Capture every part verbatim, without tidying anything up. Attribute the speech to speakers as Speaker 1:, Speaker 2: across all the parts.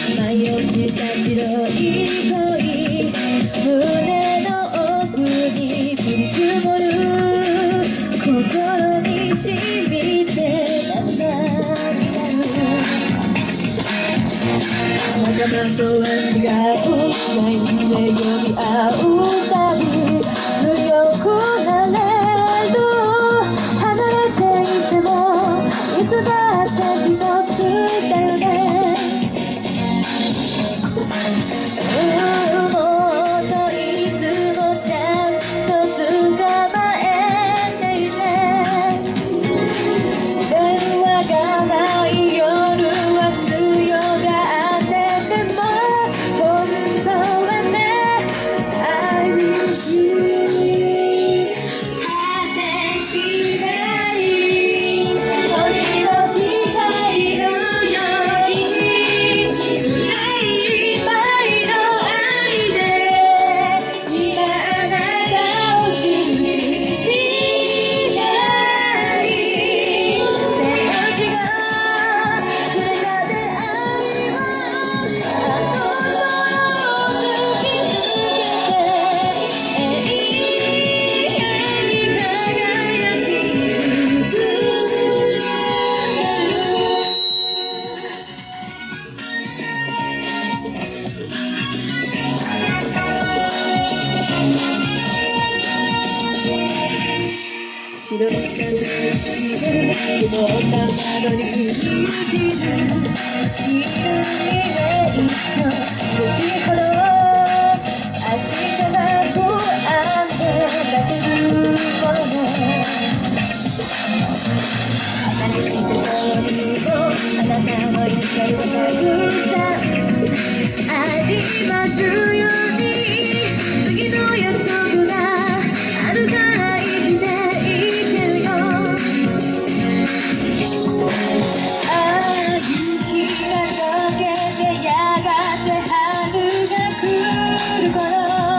Speaker 1: 舞い落ちた白い恋、胸の奥に降り積もる、心に染みて涙になる。仲間とは違うラインで呼び合うたび強くなれる。離れていてもいつだって一つだよね。もっといつもちゃんと捕まえていて、電話がない夜は強がってても本当はね I miss you。 果てしない星の光のようにいっぱいの愛で今あなたを信じたい。手足が触れた出会いはあの頃を突き抜けて永遠に輝き続ける。白い風で曇った窓に映る一緒少しほど明日が不安でだけるもの。離れていた通りをあなたの行きを探したありますように、次の約束があるから生きていけるよ。ああ雪が溶けてやがて春が来る頃、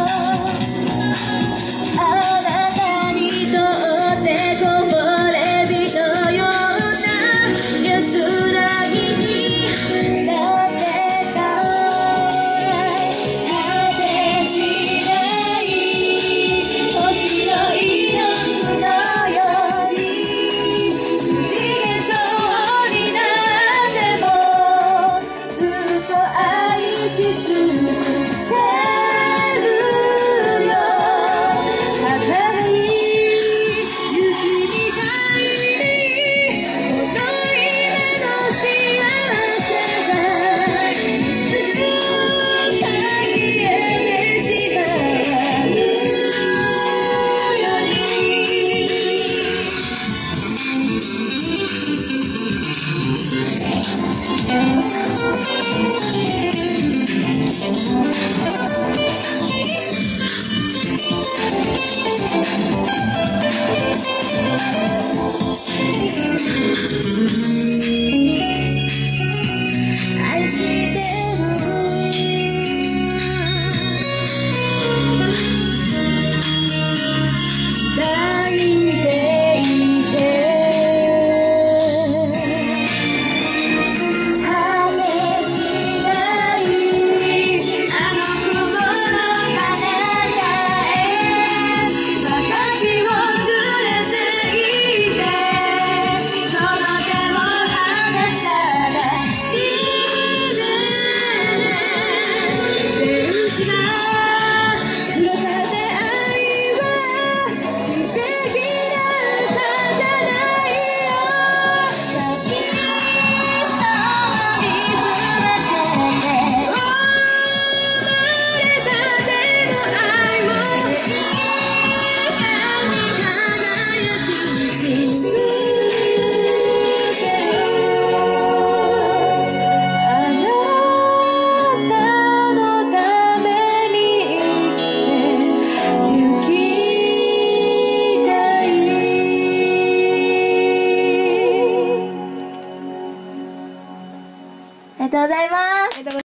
Speaker 1: あなたにとってこぼれ日のような安らぎになってた。果てしない星の色のように不機嫌そうになってもずっと愛し続